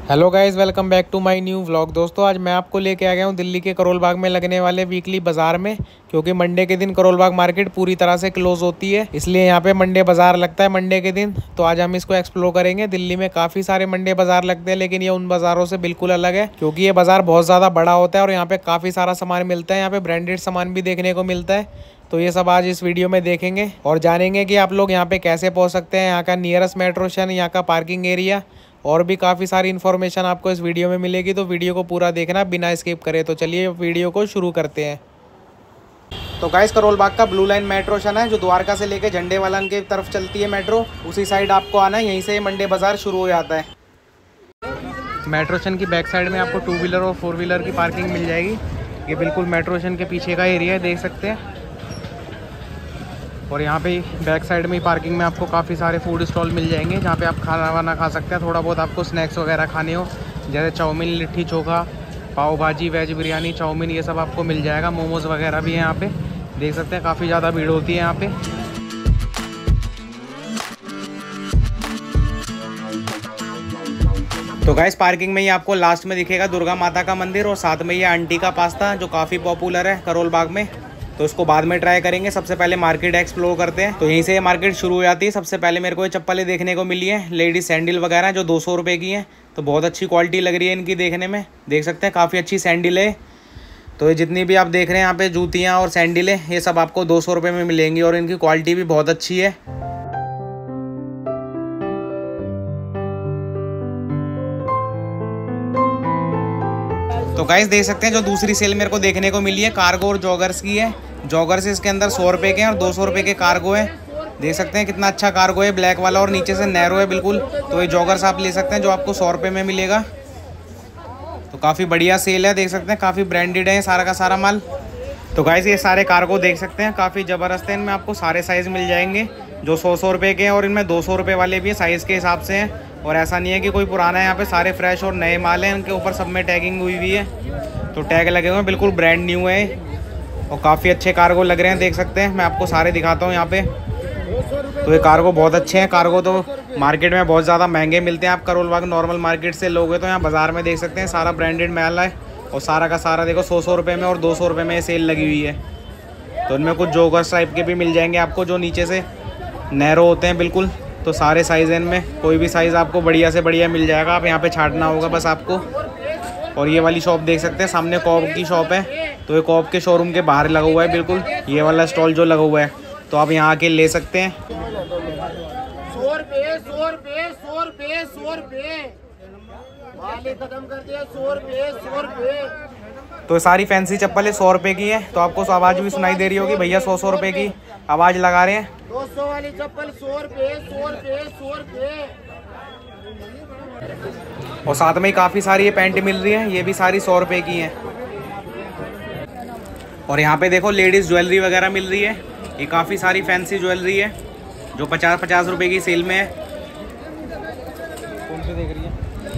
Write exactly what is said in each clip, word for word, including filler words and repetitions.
Hello guys, welcome back to my new vlog. दोस्तों, आज मैं आपको लेके आ गया हूँ दिल्ली के करोल बाग में लगने वाले वीकली बाजार में, क्योंकि मंडे के दिन करोल बाग मार्केट पूरी तरह से क्लोज होती है, इसलिए यहाँ पे मंडे बाजार लगता है मंडे के दिन। तो आज हम इसको एक्सप्लोर करेंगे। दिल्ली में काफ़ी सारे मंडे बाजार लगते हैं, लेकिन ये उन बाज़ारों से बिल्कुल अलग है, क्योंकि ये बाज़ार बहुत ज़्यादा बड़ा होता है और यहाँ पे काफ़ी सारा सामान मिलता है। यहाँ पे ब्रांडेड सामान भी देखने को मिलता है। तो ये सब आज इस वीडियो में देखेंगे और जानेंगे कि आप लोग यहाँ पे कैसे पहुँच सकते हैं, यहाँ का नियरेस्ट मेट्रो स्टेशन, यहाँ का पार्किंग एरिया और भी काफ़ी सारी इन्फॉर्मेशन आपको इस वीडियो में मिलेगी। तो वीडियो को पूरा देखना बिना स्किप करे। तो चलिए वीडियो को शुरू करते हैं। तो गाइस, करोल बाग का ब्लू लाइन मेट्रो स्टेशन है, जो द्वारका से लेके झंडे वालन की तरफ चलती है मेट्रो, उसी साइड आपको आना है। यहीं से मंडे बाजार शुरू हो जाता है। मेट्रो स्टेशन की बैक साइड में आपको टू व्हीलर और फोर व्हीलर की पार्किंग मिल जाएगी। ये बिल्कुल मेट्रो स्टेशन के पीछे का एरिया है, देख सकते हैं। और यहाँ पे बैक साइड में पार्किंग में आपको काफ़ी सारे फूड स्टॉल मिल जाएंगे, जहाँ पे आप खाना वाना खा सकते हैं। थोड़ा बहुत आपको स्नैक्स वगैरह खाने हो, जैसे चाउमीन, लिट्टी चोखा, पाव भाजी, वेज बिरयानी, चाउमीन, ये सब आपको मिल जाएगा। मोमोज़ वगैरह भी है यहाँ पे, देख सकते हैं। काफ़ी ज़्यादा भीड़ होती है यहाँ पे। तो गाइस, पार्किंग में ही आपको लास्ट में दिखेगा दुर्गा माता का मंदिर और साथ में ये आंटी का पास्ता, जो काफ़ी पॉपुलर है करोल बाग में। तो इसको बाद में ट्राई करेंगे। सबसे पहले मार्केट एक्सप्लोर करते हैं। तो यहीं से ये मार्केट शुरू हो जाती है। सबसे पहले मेरे को ये चप्पलें देखने को मिली है, लेडीज सैंडल वगैरह, जो दो सौ रुपये की हैं। तो बहुत अच्छी क्वालिटी लग रही है इनकी देखने में, देख सकते हैं। काफ़ी अच्छी सैंडल है। तो ये जितनी भी आप देख रहे हैं यहाँ पे जूतियाँ और सैंडलें, ये सब आपको दो सौ रुपये में मिलेंगी और इनकी क्वालिटी भी बहुत अच्छी है। तो गाइस, देख सकते हैं जो दूसरी सेल मेरे को देखने को मिली है कार्गो और जॉगर्स की है। जॉगर्स इसके अंदर सौ रुपये के हैं और दो सौ रुपये के कार्गो है। देख सकते हैं कितना अच्छा कार्गो है, ब्लैक वाला, और नीचे से नैरो है बिल्कुल। तो ये जॉगर्स आप ले सकते हैं, जो आपको सौ रुपये में मिलेगा। तो काफ़ी बढ़िया सेल है, देख सकते हैं। काफ़ी ब्रांडेड है सारा का सारा माल। तो गाइस, ये सारे कार्गो देख सकते हैं, काफ़ी ज़बरदस्त है। इनमें आपको सारे साइज़ मिल जाएंगे, जो सौ सौ रुपये के हैं, और इनमें दो सौ रुपये वाले भी साइज़ के हिसाब से हैं। और ऐसा नहीं है कि कोई पुराना है, यहाँ पे सारे फ्रेश और नए माल हैं। इनके ऊपर सब में टैगिंग हुई हुई है, तो टैग लगे हुए हैं, बिल्कुल ब्रांड न्यू है। और काफ़ी अच्छे कार्गो लग रहे हैं, देख सकते हैं। मैं आपको सारे दिखाता हूँ यहाँ पे। तो ये कार्गो बहुत अच्छे हैं। कार्गो तो मार्केट में बहुत ज़्यादा महंगे मिलते हैं। आप करोल बाग नॉर्मल मार्केट से लोगे तो यहाँ बाज़ार में देख सकते हैं सारा ब्रांडेड माल है। और सारा का सारा देखो सौ सौ रुपये में और दो सौ रुपये में सेल लगी हुई है। तो इनमें कुछ जोगर्स टाइप के भी मिल जाएंगे आपको, जो नीचे से नैरो होते हैं बिल्कुल। तो सारे साइज़ हैं इनमें, कोई भी साइज़ आपको बढ़िया से बढ़िया मिल जाएगा। आप यहाँ पे छांटना होगा बस आपको। और ये वाली शॉप देख सकते हैं, सामने कॉब की शॉप है। तो ये कॉब के शोरूम के बाहर लगा हुआ है बिल्कुल, ये वाला स्टॉल जो लगा हुआ है। तो आप यहाँ आके ले सकते हैं। सौ रुपये सौ रुपये सौ रुपये सौ रुपये खत्म कर दिया। सौ रुपये सौ रुपये। तो सारी फैंसी चप्पलें सौ रुपये की है। तो आपको आवाज़ भी सुनाई दे रही होगी, भैया सौ सौ रुपये की आवाज़ लगा रहे हैं। दो सौ वाली चप्पल सौ रुपये सौ रुपये सौ रुपये। और साथ में ही काफ़ी सारी ये पैंट मिल रही है, ये भी सारी सौ रुपये की हैं। और यहाँ पे देखो लेडीज़ ज्वेलरी वगैरह मिल रही है। ये काफ़ी सारी फैंसी ज्वेलरी है, जो पचास पचास रुपये की सेल में है। कौन सी देख रही है?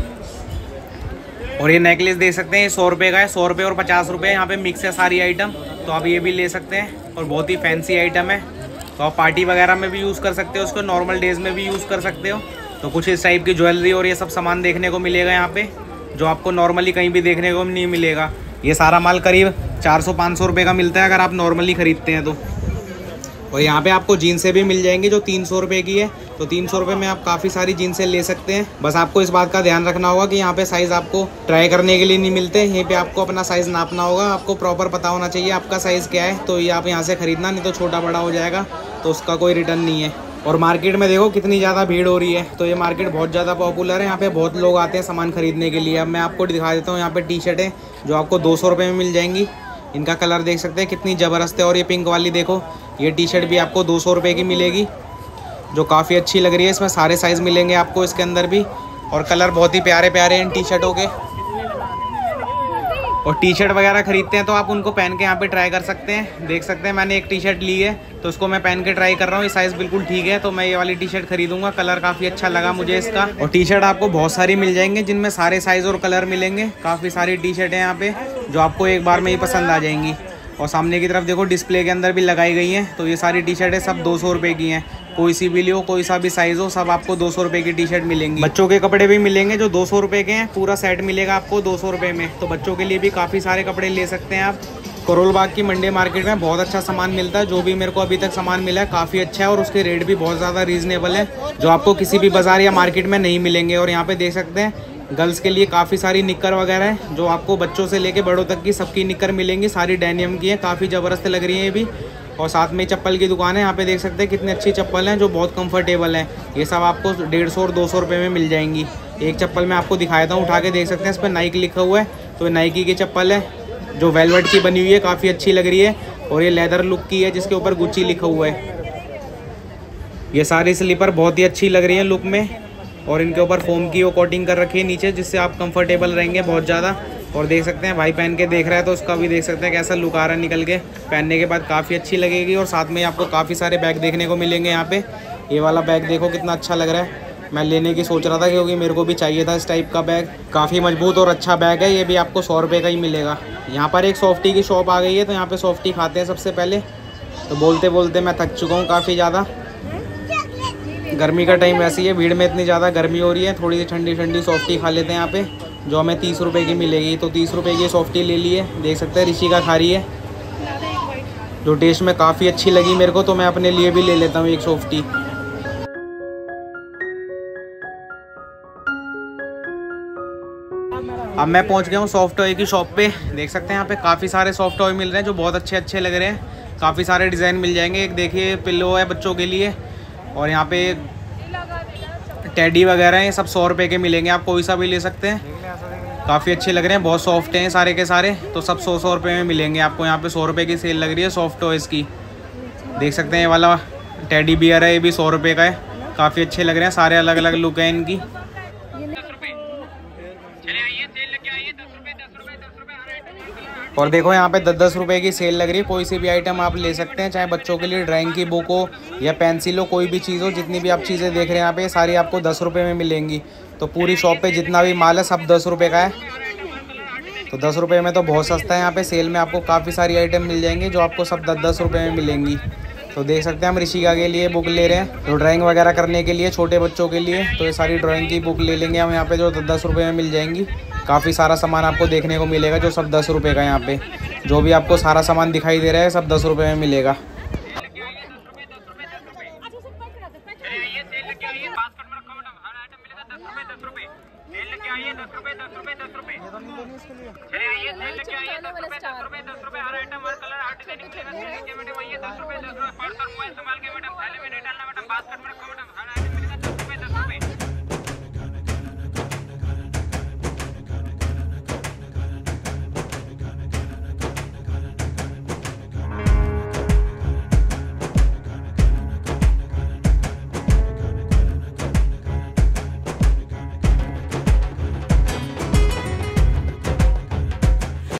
और ये नेकलेस देख सकते हैं, ये सौ रुपये का है। सौ रुपये और पचास रुपये यहाँ पे मिक्स है सारी आइटम। तो आप ये भी ले सकते हैं, और बहुत ही फैंसी आइटम है। तो आप पार्टी वगैरह में भी यूज़ कर सकते हो उसको, नॉर्मल डेज़ में भी यूज़ कर सकते हो। तो कुछ इस टाइप की ज्वेलरी और ये सब सामान देखने को मिलेगा यहाँ पे, जो आपको नॉर्मली कहीं भी देखने को नहीं मिलेगा। ये सारा माल करीब चार सौ पाँच सौ रुपये का मिलता है अगर आप नॉर्मली ख़रीदते हैं तो। और यहाँ पे आपको जीन्सें भी मिल जाएंगी, जो तीन सौ रुपये की है। तो तीन सौ रुपये में आप काफ़ी सारी जीन्सें ले सकते हैं। बस आपको इस बात का ध्यान रखना होगा कि यहाँ पे साइज़ आपको ट्राई करने के लिए नहीं मिलते। यहीं पे आपको अपना साइज़ नापना होगा, आपको प्रॉपर पता होना चाहिए आपका साइज़ क्या है। तो ये आप यहाँ से ख़रीदना, नहीं तो छोटा बड़ा हो जाएगा, तो उसका कोई रिटर्न नहीं है। और मार्केट में देखो कितनी ज़्यादा भीड़ हो रही है। तो ये मार्केट बहुत ज़्यादा पॉपुलर है, यहाँ पे बहुत लोग आते हैं सामान खरीदने के लिए। अब मैं आपको दिखा देता हूँ यहाँ पे टी शर्टें, जो आपको दो सौ रुपये में मिल जाएंगी। इनका कलर देख सकते हैं कितनी ज़बरदस्त है। और ये पिंक वाली देखो, ये टी शर्ट भी आपको दो सौ रुपये की मिलेगी, जो काफ़ी अच्छी लग रही है। इसमें सारे साइज़ मिलेंगे आपको इसके अंदर भी, और कलर बहुत ही प्यारे प्यारे हैं इन टी शर्टों के। और टी शर्ट वगैरह खरीदते हैं तो आप उनको पहन के यहाँ पे ट्राई कर सकते हैं। देख सकते हैं मैंने एक टी शर्ट ली है, तो उसको मैं पहन के ट्राई कर रहा हूँ। ये साइज़ बिल्कुल ठीक है, तो मैं ये वाली टी शर्ट खरीदूंगा। कलर काफ़ी अच्छा लगा मुझे इसका। और टी शर्ट आपको बहुत सारी मिल जाएंगे, जिनमें सारे साइज़ और कलर मिलेंगे। काफ़ी सारी टी शर्ट हैं यहाँ पे, जो आपको एक बार में ही पसंद आ जाएंगी। और सामने की तरफ देखो डिस्प्ले के अंदर भी लगाई गई हैं। तो ये सारी टी शर्टें सब दो सौ रुपये की हैं। कोई सी भी लियो, कोई सा भी साइज़ हो, सब आपको दो सौ रुपये की टी शर्ट मिलेंगी। बच्चों के कपड़े भी मिलेंगे जो दो सौ रुपये के हैं, पूरा सेट मिलेगा आपको दो सौ रुपये में। तो बच्चों के लिए भी काफ़ी सारे कपड़े ले सकते हैं आप। करोल बाग की मंडी मार्केट में बहुत अच्छा सामान मिलता है। जो भी मेरे को अभी तक सामान मिला है काफ़ी अच्छा है और उसके रेट भी बहुत ज़्यादा रीज़नेबल है, जो आपको किसी भी बाज़ार या मार्केट में नहीं मिलेंगे। और यहाँ पे देख सकते हैं गर्ल्स के लिए काफ़ी सारी निक्कर वगैरह है, जो आपको बच्चों से लेके बड़ों तक की सबकी निक्कर मिलेंगी। सारी डेनियम की है, काफ़ी ज़बरदस्त लग रही है ये भी। और साथ में चप्पल की दुकान है, यहाँ पे देख सकते हैं कितनी अच्छी चप्पल हैं जो बहुत कंफर्टेबल है। ये सब आपको डेढ़ सौ और दो सौ रुपये में मिल जाएंगी। एक चप्पल मैं आपको दिखाया था, उठा के देख सकते हैं, इस पर नाइक लिखा हुआ है। तो नाइकी की चप्पल है जो वेलवेट की बनी हुई है, काफ़ी अच्छी लग रही है। और ये लेदर लुक की है जिसके ऊपर गुच्ची लिखा हुआ है। ये सारी स्लीपर बहुत ही अच्छी लग रही है लुक में, और इनके ऊपर फोम की वो कोटिंग कर रखी है नीचे, जिससे आप कंफर्टेबल रहेंगे बहुत ज़्यादा। और देख सकते हैं भाई पहन के देख रहा है तो उसका भी देख सकते हैं कैसा लुक आ रहा है निकल के। पहनने के बाद काफ़ी अच्छी लगेगी। और साथ में आपको काफ़ी सारे बैग देखने को मिलेंगे यहाँ पे। ये वाला बैग देखो कितना अच्छा लग रहा है, मैं लेने की सोच रहा था क्योंकि मेरे को भी चाहिए था इस टाइप का बैग। काफ़ी मजबूत और अच्छा बैग है। ये भी आपको सौ रुपये का ही मिलेगा। यहाँ पर एक सॉफ्टी की शॉप आ गई है, तो यहाँ पे सॉफ्टी खाते हैं सबसे पहले। तो बोलते बोलते मैं थक चुका हूँ काफ़ी ज़्यादा। गर्मी का टाइम वैसे ही है, भीड़ में इतनी ज़्यादा गर्मी हो रही है, थोड़ी सी ठंडी ठंडी सॉफ्टी खा लेते हैं यहाँ पे, जो हमें तीस रुपये की मिलेगी। तो तीस रुपये की सॉफ्टी ले ली है, देख सकते हैं ऋषि का खा रही है, जो टेस्ट में काफ़ी अच्छी लगी मेरे को। तो मैं अपने लिए भी ले लेता हूँ एक सॉफ्टी। अब मैं पहुंच गया हूँ सॉफ्ट टॉय की शॉप पे। देख सकते हैं यहाँ पे काफ़ी सारे सॉफ्ट टॉय मिल रहे हैं जो बहुत अच्छे अच्छे लग रहे हैं। काफ़ी सारे डिज़ाइन मिल जाएंगे। एक देखिए पिल्लो है बच्चों के लिए, और यहाँ पे टेडी वगैरह हैं, सब सौ रुपये के मिलेंगे। आप कोई सा भी ले सकते हैं, काफ़ी अच्छे लग रहे हैं, बहुत सॉफ्ट हैं सारे के सारे। तो सब सौ सौ रुपये में मिलेंगे आपको। यहाँ पे सौ रुपये की सेल लग रही है सॉफ्ट टॉयज़ की। देख सकते हैं ये वाला टेडी बियर है, ये भी सौ रुपये का है। काफ़ी अच्छे लग रहे हैं, सारे अलग अलग लुक हैं इनकी। और देखो यहाँ पे दस दस रुपये की सेल लग रही है। कोई सी भी आइटम आप ले सकते हैं, चाहे बच्चों के लिए ड्राइंग की बुक हो या पेंसिल हो, कोई भी चीज़ हो। जितनी भी आप चीज़ें देख रहे हैं यहाँ पे सारी आपको दस रुपये में मिलेंगी। तो पूरी शॉप पे जितना भी माल है सब दस रुपये का है। तो दस रुपये में तो बहुत सस्ता है। यहाँ पे सेल में आपको काफ़ी सारी आइटम मिल जाएंगी जो आपको सब दस दस रुपये में मिलेंगी। तो देख सकते हैं हम ऋषिका के लिए बुक ले रहे हैं, तो ड्राइंग वगैरह करने के लिए छोटे बच्चों के लिए। तो ये सारी ड्राइंग की बुक ले लेंगे हम यहाँ पे, जो दस रुपये में मिल जाएंगी। काफ़ी सारा सामान आपको देखने को मिलेगा जो सब दस रुपये का है। यहाँ पे जो भी आपको सारा सामान दिखाई दे रहा है सब दस रुपये में मिलेगा। दस रुपए